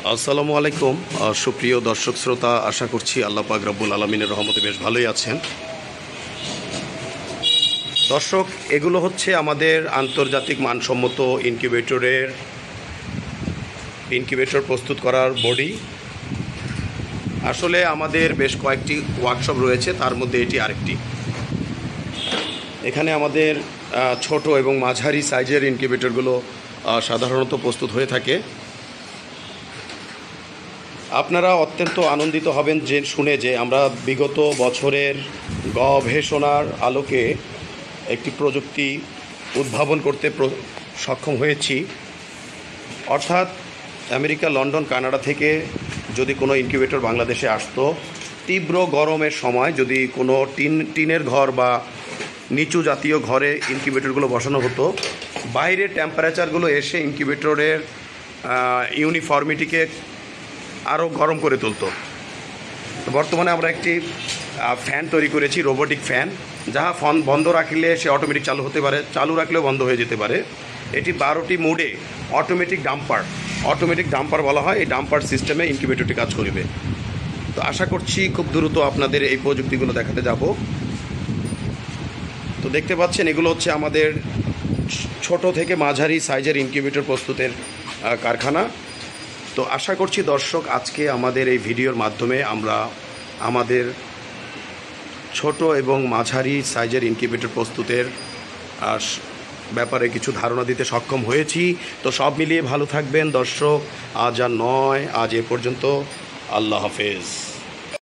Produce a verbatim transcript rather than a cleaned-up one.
আসসালামু আলাইকুম। সুপ্রিয় দর্শক শ্রোতা, আশা করছি আল্লাহ পাক রব্বুল আলমিনের রহমতে বেশ ভালোই আছেন। দর্শক, এগুলো হচ্ছে আমাদের আন্তর্জাতিক মানসম্মত ইনকিউবেটরের ইনকিউবেটর প্রস্তুত করার বডি। আসলে আমাদের বেশ কয়েকটি ওয়ার্কশপ রয়েছে, তার মধ্যে এটি আরেকটি। এখানে আমাদের ছোট এবং মাঝারি সাইজের ইনকিউবেটরগুলো সাধারণত প্রস্তুত হয়ে থাকে। আপনারা অত্যন্ত আনন্দিত হবেন যে শুনে যে আমরা বিগত বছরের গবেষণার আলোকে একটি প্রযুক্তি উদ্ভাবন করতে সক্ষম হয়েছি। অর্থাৎ আমেরিকা, লন্ডন, কানাডা থেকে যদি কোনো ইনকিউবেটর বাংলাদেশে আসতো, তীব্র গরমের সময় যদি কোনো টিন টিনের ঘর বা নিচু জাতীয় ঘরে ইনকিউবেটরগুলো বসানো হতো, বাইরের টেম্পারেচারগুলো এসে ইনকিউবেটরের ইউনিফর্মিটিকে আরও গরম করে তুলতো। বর্তমানে আমরা একটি ফ্যান তৈরি করেছি, রোবোটিক ফ্যান, যাহা ফোন বন্ধ রাখলে সে অটোমেটিক চালু হতে পারে, চালু রাখলেও বন্ধ হয়ে যেতে পারে। এটি বারোটি মুডে অটোমেটিক ডাম্পার অটোমেটিক ডাম্পার বলা হয়। এই ডাম্পার সিস্টেমে ইনকিউবেটরটি কাজ করবে। তো আশা করছি খুব দ্রুত আপনাদের এই প্রযুক্তিগুলো দেখাতে যাব। তো দেখতে পাচ্ছেন, এগুলো হচ্ছে আমাদের ছোট থেকে মাঝারি সাইজের ইনকিউবেটর প্রস্তুতের কারখানা। তো আশা করছি দর্শক, আজকে আমাদের এই ভিডিওর মাধ্যমে আমরা আমাদের ছোট এবং মাঝারি সাইজের ইনকিউবেটর প্রস্তুতের ব্যাপারে কিছু ধারণা দিতে সক্ষম হয়েছি। তো সব মিলিয়ে ভালো থাকবেন দর্শক। আজ আর নয়, আজ এ পর্যন্ত। আল্লাহ হাফেজ।